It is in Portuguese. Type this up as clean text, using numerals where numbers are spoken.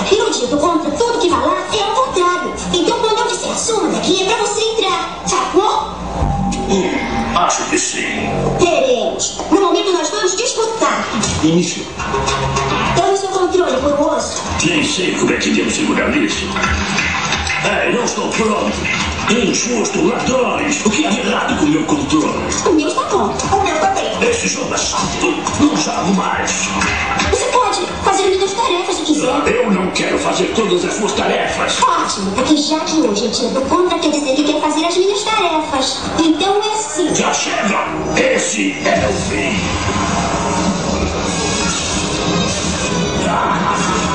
E eu digo contra tudo que vai lá é ao contrário. Então quando eu disser suma daqui é pra você entrar, sacou? Acho que sim. Teremos. No momento nós vamos disputar. Início. Tome seu controle por um osso. Nem sei como é que devo segurar nisso. Não estou pronto. Enxusto, ladrões. O que há de errado com o meu controle? O meu está bom. O meu também. Esse jogo é chato. Não jogo mais. Você pode fazer minhas tarefas se quiser. Eu não quero fazer todas as suas tarefas. Ótimo, porque já que hoje é dia do contra, quer dizer que quer fazer as minhas tarefas. Então é assim. Já chega. Esse é o fim.